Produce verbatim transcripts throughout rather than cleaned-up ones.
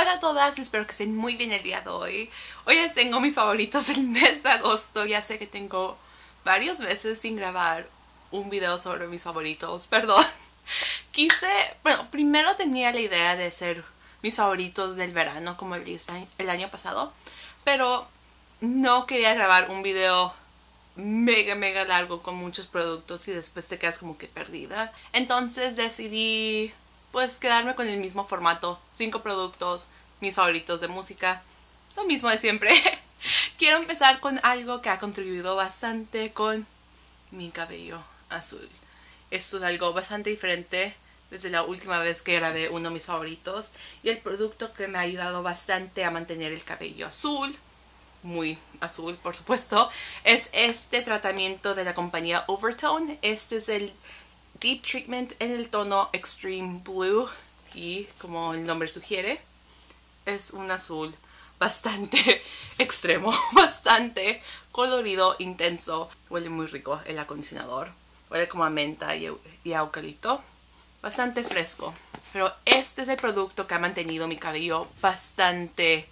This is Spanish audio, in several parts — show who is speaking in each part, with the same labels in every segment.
Speaker 1: Hola a todas, espero que estén muy bien el día de hoy. Hoy les tengo mis favoritos del mes de agosto. Ya sé que tengo varios meses sin grabar un video sobre mis favoritos, perdón. Quise, bueno, primero tenía la idea de hacer mis favoritos del verano como el, el año pasado, pero no quería grabar un video mega mega largo con muchos productos y después te quedas como que perdida. Entonces decidí pues quedarme con el mismo formato, cinco productos, mis favoritos de música, lo mismo de siempre. Quiero empezar con algo que ha contribuido bastante con mi cabello azul. Esto es algo bastante diferente desde la última vez que grabé uno de mis favoritos, y el producto que me ha ayudado bastante a mantener el cabello azul, muy azul por supuesto, es este tratamiento de la compañía Overtone. Este es el Deep Treatment en el tono Extreme Blue, y como el nombre sugiere, es un azul bastante extremo, bastante colorido, intenso. Huele muy rico el acondicionador, huele como a menta y, y a eucalipto, bastante fresco. Pero este es el producto que ha mantenido mi cabello bastante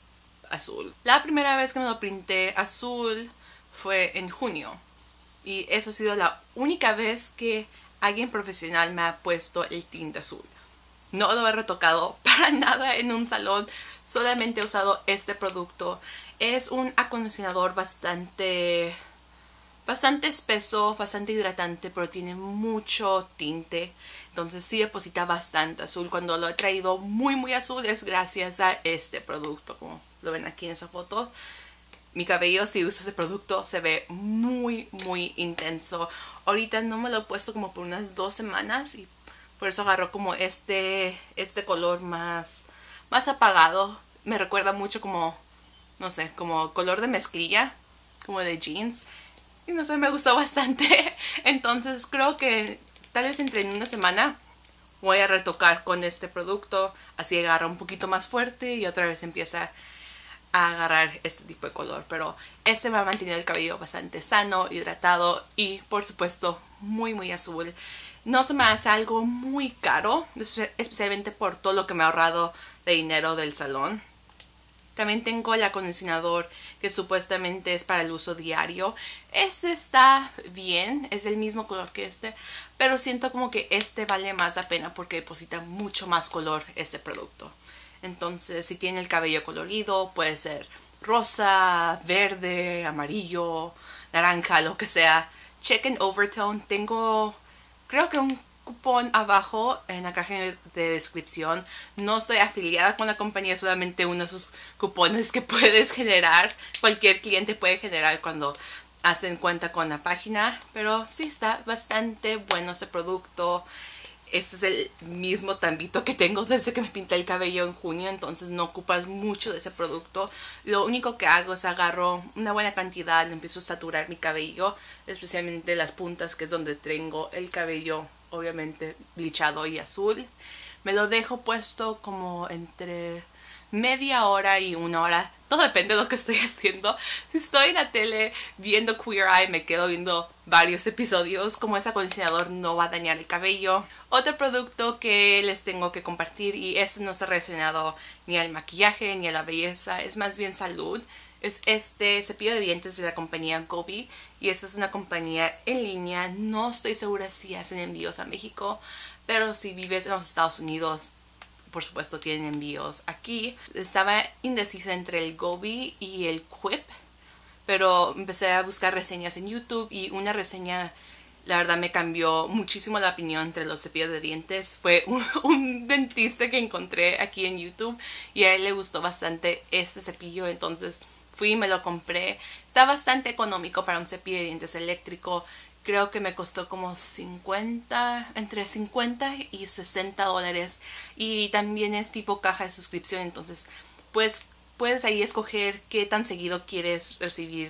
Speaker 1: azul. La primera vez que me lo pinté azul fue en junio, y eso ha sido la única vez que alguien profesional me ha puesto el tinte azul. No lo he retocado para nada en un salón, solamente he usado este producto. Es un acondicionador bastante bastante espeso, bastante hidratante, pero tiene mucho tinte, entonces sí deposita bastante azul. Cuando lo he traído muy muy azul es gracias a este producto, como lo ven aquí en esa foto. Mi cabello, si uso ese producto, se ve muy muy intenso. Ahorita no me lo he puesto como por unas dos semanas y por eso agarró como este este color más más apagado. Me recuerda mucho como, no sé, como color de mezclilla, como de jeans. Y no sé, me gustó bastante. Entonces creo que tal vez entre en una semana voy a retocar con este producto. Así agarra un poquito más fuerte y otra vez empieza a agarrar este tipo de color. Pero este me ha mantenido el cabello bastante sano, hidratado y por supuesto muy muy azul. No se me hace algo muy caro, especialmente por todo lo que me ha ahorrado de dinero del salón. También tengo el acondicionador que supuestamente es para el uso diario. Este está bien, es el mismo color que este, pero siento como que este vale más la pena porque deposita mucho más color este producto. Entonces, si tiene el cabello colorido, puede ser rosa, verde, amarillo, naranja, lo que sea. Chequen Overtone. Tengo, creo que un cupón abajo en la caja de descripción. No estoy afiliada con la compañía, solamente uno de sus cupones que puedes generar. Cualquier cliente puede generar cuando hacen cuenta con la página. Pero sí, está bastante bueno ese producto. Este es el mismo tambito que tengo desde que me pinté el cabello en junio, entonces no ocupas mucho de ese producto. Lo único que hago es agarro una buena cantidad, empiezo a saturar mi cabello, especialmente las puntas, que es donde tengo el cabello obviamente bleachado y azul. Me lo dejo puesto como entre media hora y una hora. Todo depende de lo que estoy haciendo. Si estoy en la tele viendo Queer Eye, me quedo viendo varios episodios. Como ese acondicionador no va a dañar el cabello. Otro producto que les tengo que compartir, y este no está relacionado ni al maquillaje ni a la belleza, es más bien salud, es este cepillo de dientes de la compañía Gobi. Y esta es una compañía en línea. No estoy segura si hacen envíos a México, pero si vives en los Estados Unidos, por supuesto tienen envíos aquí. Estaba indecisa entre el Gobi y el Quip, pero empecé a buscar reseñas en YouTube y una reseña, la verdad, me cambió muchísimo la opinión entre los cepillos de dientes. Fue un, un dentista que encontré aquí en YouTube y a él le gustó bastante este cepillo, entonces fui y me lo compré. Está bastante económico para un cepillo de dientes eléctrico. Creo que me costó como cincuenta, entre cincuenta y sesenta dólares. Y también es tipo caja de suscripción, entonces pues puedes ahí escoger qué tan seguido quieres recibir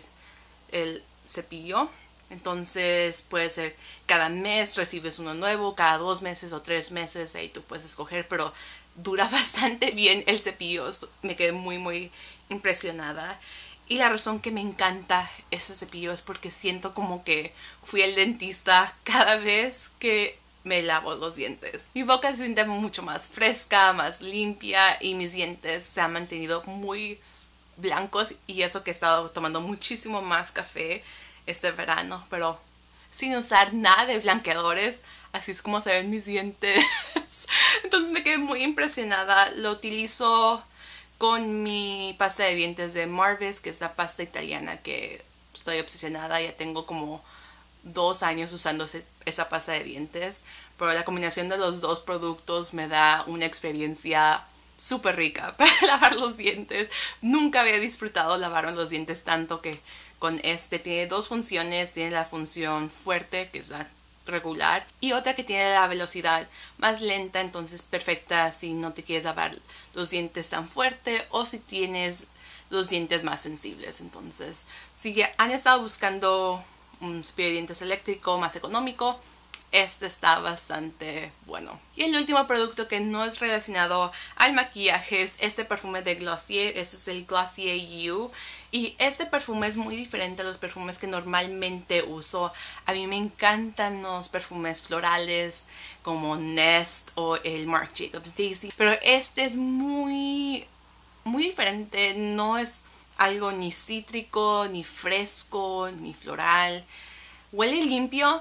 Speaker 1: el cepillo. Entonces puede ser cada mes recibes uno nuevo, cada dos meses o tres meses, ahí tú puedes escoger, pero dura bastante bien el cepillo. Me quedé muy muy impresionada. Y la razón que me encanta este cepillo es porque siento como que fui al dentista cada vez que me lavo los dientes. Mi boca se siente mucho más fresca, más limpia y mis dientes se han mantenido muy blancos, y eso que he estado tomando muchísimo más café este verano, pero sin usar nada de blanqueadores. Así es como se ven mis dientes. Entonces me quedé muy impresionada. Lo utilizo con mi pasta de dientes de Marvis, que es la pasta italiana que estoy obsesionada. Ya tengo como dos años usando ese, esa pasta de dientes. Pero la combinación de los dos productos me da una experiencia súper rica para lavar los dientes. Nunca había disfrutado lavarme los dientes tanto que con este. Tiene dos funciones. Tiene la función fuerte, que es la regular, y otra que tiene la velocidad más lenta, entonces perfecta si no te quieres lavar los dientes tan fuerte o si tienes los dientes más sensibles. Entonces, si han estado buscando un cepillo de dientes eléctrico más económico, este está bastante bueno. Y el último producto que no es relacionado al maquillaje es este perfume de Glossier. Este es el Glossier You. Y este perfume es muy diferente a los perfumes que normalmente uso. A mí me encantan los perfumes florales como Nest o el Marc Jacobs Daisy. Pero este es muy, muy diferente. No es algo ni cítrico, ni fresco, ni floral. Huele limpio,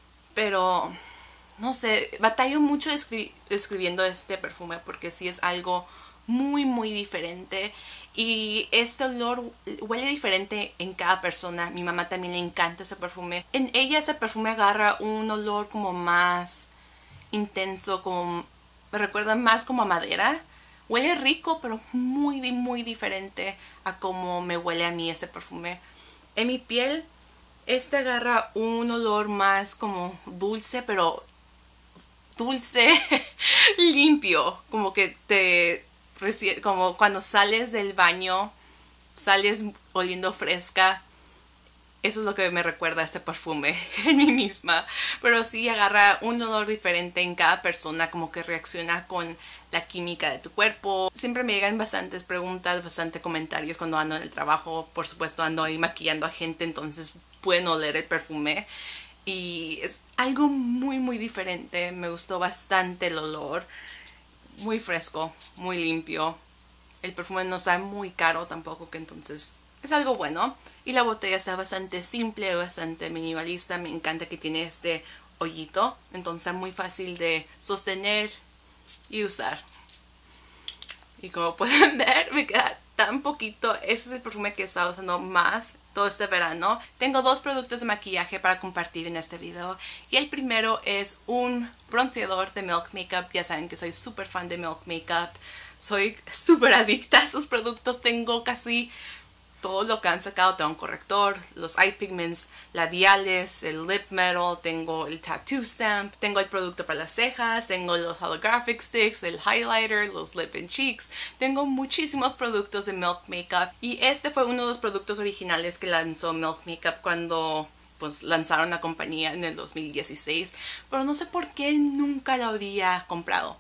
Speaker 1: pero no sé, batallo mucho escri escribiendo este perfume porque sí es algo muy muy diferente, y este olor huele diferente en cada persona. Mi mamá también le encanta ese perfume. En ella ese perfume agarra un olor como más intenso, como me recuerda más como a madera. Huele rico, pero muy muy diferente a como me huele a mí ese perfume. En mi piel este agarra un olor más como dulce, pero dulce limpio, como que te como cuando sales del baño sales oliendo fresca. Eso es lo que me recuerda a este perfume en mí misma. Pero sí agarra un olor diferente en cada persona, como que reacciona con la química de tu cuerpo. Siempre me llegan bastantes preguntas, bastantes comentarios cuando ando en el trabajo. Por supuesto ando ahí maquillando a gente, entonces pueden oler el perfume. Y es algo muy muy diferente. Me gustó bastante el olor. Muy fresco, muy limpio. El perfume no está muy caro tampoco, que entonces es algo bueno. Y la botella está bastante simple, bastante minimalista. Me encanta que tiene este hoyito, entonces es muy fácil de sostener y usar. Y como pueden ver, me queda tan poquito. Este es el perfume que he estado usando más todo este verano. Tengo dos productos de maquillaje para compartir en este video. Y el primero es un bronceador de Milk Makeup. Ya saben que soy súper fan de Milk Makeup. Soy súper adicta a sus productos. Tengo casi todo lo que han sacado. Tengo un corrector, los eye pigments labiales, el lip metal, tengo el tattoo stamp, tengo el producto para las cejas, tengo los holographic sticks, el highlighter, los lip and cheeks. Tengo muchísimos productos de Milk Makeup, y este fue uno de los productos originales que lanzó Milk Makeup cuando pues lanzaron la compañía en el dos mil dieciséis, pero no sé por qué nunca lo había comprado.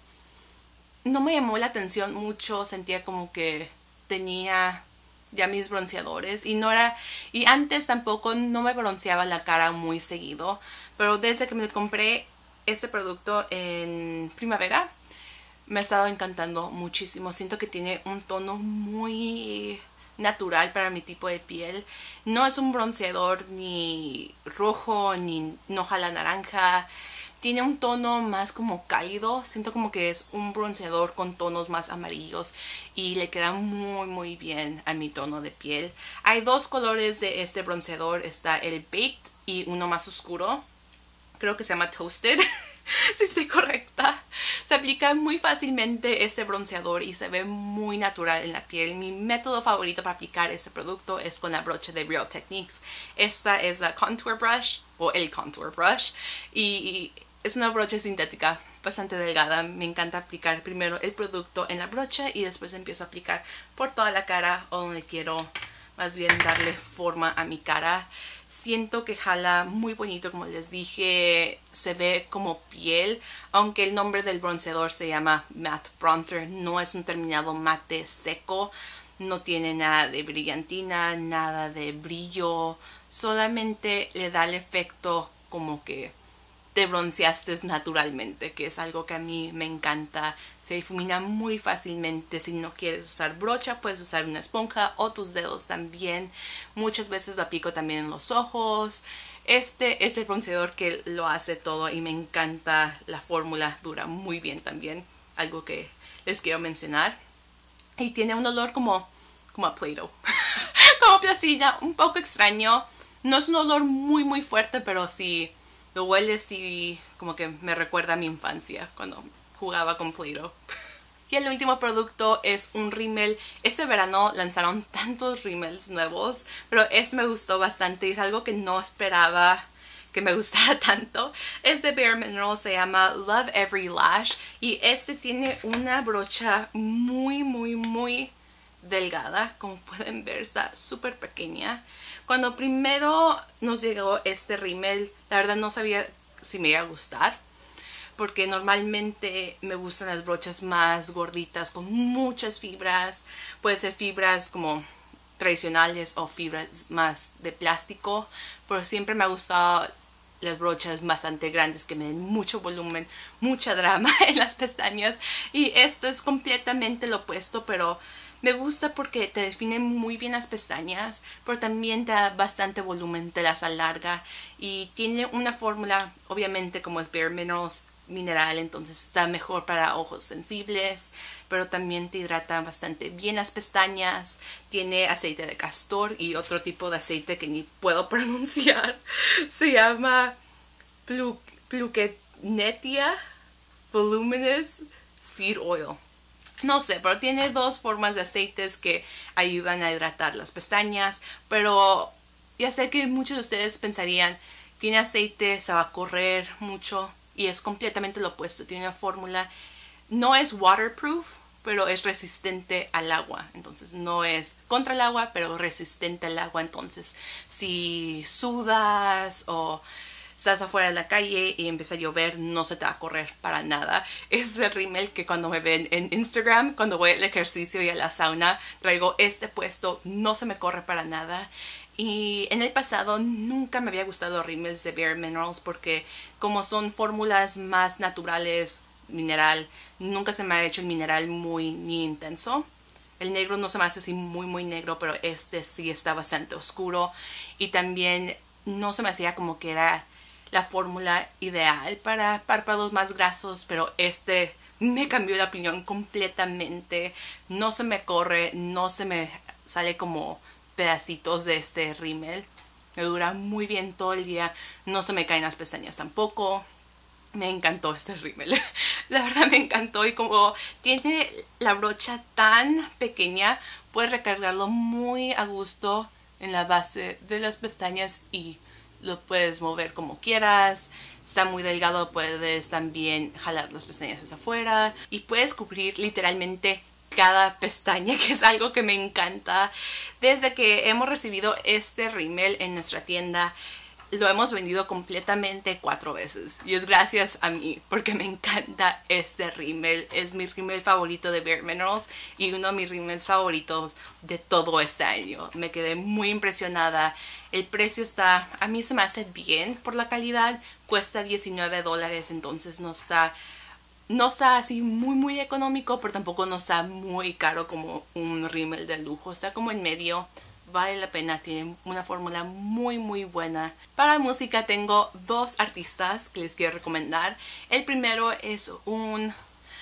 Speaker 1: No me llamó la atención mucho, sentía como que tenía ya mis bronceadores y no era, y antes tampoco no me bronceaba la cara muy seguido, pero desde que me compré este producto en primavera me ha estado encantando muchísimo. Siento que tiene un tono muy natural para mi tipo de piel. No es un bronceador ni rojo ni no jala naranja. Tiene un tono más como cálido. Siento como que es un bronceador con tonos más amarillos y le queda muy muy bien a mi tono de piel. Hay dos colores de este bronceador. Está el Baked y uno más oscuro. Creo que se llama Toasted. Si estoy correcta. Se aplica muy fácilmente este bronceador y se ve muy natural en la piel. Mi método favorito para aplicar este producto es con la brocha de Real Techniques. Esta es la Contour Brush o el Contour Brush y es una brocha sintética bastante delgada. Me encanta aplicar primero el producto en la brocha y después empiezo a aplicar por toda la cara o donde quiero más bien darle forma a mi cara. Siento que jala muy bonito, como les dije, se ve como piel, aunque el nombre del bronceador se llama Matte Bronzer. No es un terminado mate seco, no tiene nada de brillantina, nada de brillo, solamente le da el efecto como que te bronceaste naturalmente, que es algo que a mí me encanta. Se difumina muy fácilmente. Si no quieres usar brocha, puedes usar una esponja o tus dedos también. Muchas veces lo aplico también en los ojos. Este es el bronceador que lo hace todo y me encanta la fórmula. Dura muy bien también, algo que les quiero mencionar. Y tiene un olor como, como a Play-Doh, como plastilina, un poco extraño. No es un olor muy muy fuerte, pero si lo hueles y como que me recuerda a mi infancia cuando jugaba con Play-Doh. Y el último producto es un rímel. Este verano lanzaron tantos rímels nuevos, pero este me gustó bastante y es algo que no esperaba que me gustara tanto. Es de Bare Minerals, se llama Love Every Lash y este tiene una brocha muy muy muy delgada. Como pueden ver, está súper pequeña. Cuando primero nos llegó este rímel, la verdad no sabía si me iba a gustar, porque normalmente me gustan las brochas más gorditas con muchas fibras. Puede ser fibras como tradicionales o fibras más de plástico, pero siempre me ha gustado las brochas bastante grandes que me den mucho volumen, mucha drama en las pestañas. Y esto es completamente lo opuesto, pero me gusta porque te define muy bien las pestañas, pero también te da bastante volumen, te las alarga y tiene una fórmula, obviamente como es Bare Minerals, mineral, entonces está mejor para ojos sensibles, pero también te hidrata bastante bien las pestañas. Tiene aceite de castor y otro tipo de aceite que ni puedo pronunciar. Se llama Plu Pluquenetia Voluminous Seed Oil. No sé, pero tiene dos formas de aceites que ayudan a hidratar las pestañas, pero ya sé que muchos de ustedes pensarían, tiene aceite, se va a correr mucho. Y es completamente lo opuesto. Tiene una fórmula, no es waterproof, pero es resistente al agua. Entonces no es contra el agua, pero resistente al agua. Entonces si sudas o estás afuera de la calle y empieza a llover, no se te va a correr para nada. Es el rímel que cuando me ven en Instagram, cuando voy al ejercicio y a la sauna, traigo este puesto, no se me corre para nada. Y en el pasado nunca me había gustado los rímels de Bare Minerals porque como son fórmulas más naturales, mineral, nunca se me ha hecho el mineral muy ni intenso. El negro no se me hace así muy muy negro, pero este sí está bastante oscuro. Y también no se me hacía como que era la fórmula ideal para párpados más grasos, pero este me cambió la opinión completamente. No se me corre, no se me sale como pedacitos de este rímel. Me dura muy bien todo el día. No se me caen las pestañas tampoco. Me encantó este rímel. La verdad me encantó. Y como tiene la brocha tan pequeña, puedes recargarlo muy a gusto en la base de las pestañas y lo puedes mover como quieras. Está muy delgado, puedes también jalar las pestañas hacia afuera y puedes cubrir literalmente cada pestaña, que es algo que me encanta. Desde que hemos recibido este rímel en nuestra tienda, lo hemos vendido completamente cuatro veces. Y es gracias a mí, porque me encanta este rímel. Es mi rímel favorito de Bare Minerals y uno de mis rímels favoritos de todo este año. Me quedé muy impresionada. El precio está, a mí se me hace bien por la calidad. Cuesta diecinueve dólares, entonces no está... No está así muy muy económico, pero tampoco no está muy caro como un rímel de lujo. Está como en medio. Vale la pena, tiene una fórmula muy muy buena. Para música tengo dos artistas que les quiero recomendar. El primero es un...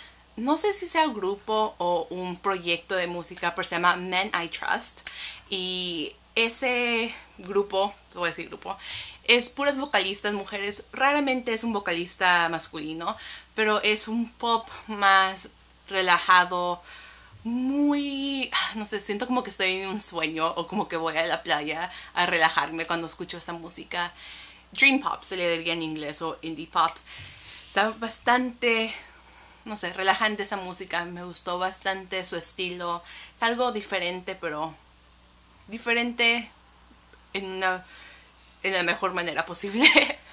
Speaker 1: no sé si sea un grupo o un proyecto de música, pero se llama Men I Trust. Y ese grupo, te voy a decir grupo, es puras vocalistas mujeres. Raramente es un vocalista masculino, pero es un pop más relajado, muy... no sé, siento como que estoy en un sueño o como que voy a la playa a relajarme cuando escucho esa música. Dream pop se le diría en inglés, o indie pop. Está bastante, no sé, relajante esa música. Me gustó bastante su estilo. Es algo diferente, pero diferente en una... en la mejor manera posible.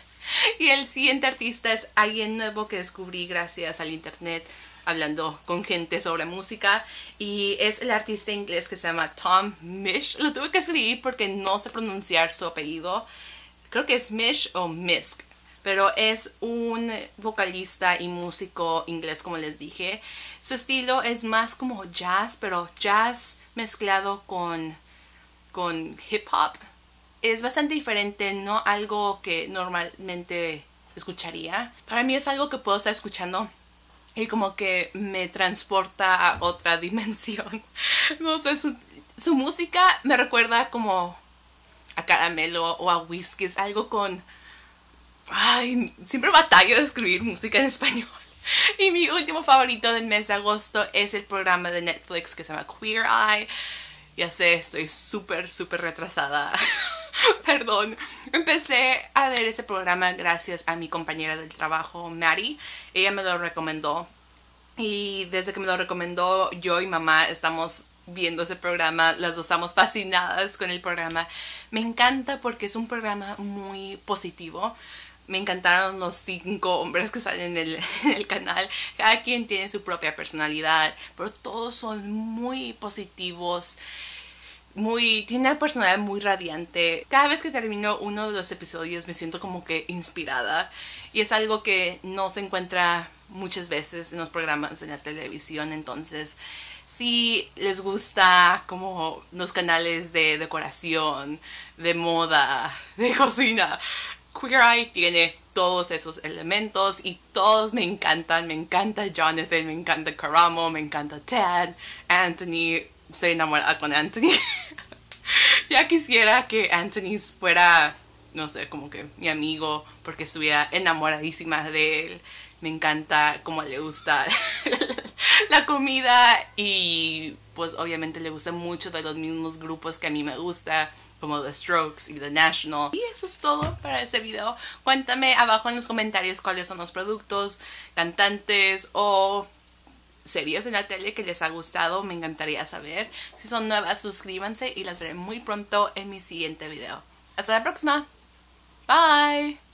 Speaker 1: Y el siguiente artista es alguien nuevo que descubrí gracias al internet, hablando con gente sobre música, y es el artista inglés que se llama Tom Misch. Lo tuve que escribir porque no sé pronunciar su apellido. Creo que es Misch o Misk, pero es un vocalista y músico inglés, como les dije. Su estilo es más como jazz, pero jazz mezclado con, con hip hop. Es bastante diferente, no algo que normalmente escucharía. Para mí es algo que puedo estar escuchando y como que me transporta a otra dimensión. No sé, su, su música me recuerda como a caramelo o a whisky. Es algo con... Ay, siempre batallo de escribir música en español. Y mi último favorito del mes de agosto es el programa de Netflix que se llama Queer Eye. Ya sé, estoy súper, súper retrasada. Perdón. Empecé a ver ese programa gracias a mi compañera del trabajo, Maddie. Ella me lo recomendó. Y desde que me lo recomendó, yo y mamá estamos viendo ese programa. Las dos estamos fascinadas con el programa. Me encanta porque es un programa muy positivo. Me encantaron los cinco hombres que salen en el, en el canal. Cada quien tiene su propia personalidad, pero todos son muy positivos. Muy, tiene una personalidad muy radiante. Cada vez que termino uno de los episodios me siento como que inspirada. Y es algo que no se encuentra muchas veces en los programas de la televisión. Entonces, si les gusta como los canales de decoración, de moda, de cocina, Queer Eye tiene todos esos elementos y todos me encantan. Me encanta Jonathan, me encanta Karamo, me encanta Ted, Anthony. Estoy enamorada con Anthony. Ya quisiera que Anthony fuera, no sé, como que mi amigo, porque estuviera enamoradísima de él. Me encanta cómo le gusta la comida y pues obviamente le gusta mucho de los mismos grupos que a mí me gusta, como The Strokes y The National. Y eso es todo para este video. Cuéntame abajo en los comentarios cuáles son los productos, cantantes o series en la tele que les ha gustado. Me encantaría saber. Si son nuevas, suscríbanse y las veré muy pronto en mi siguiente video. Hasta la próxima. Bye.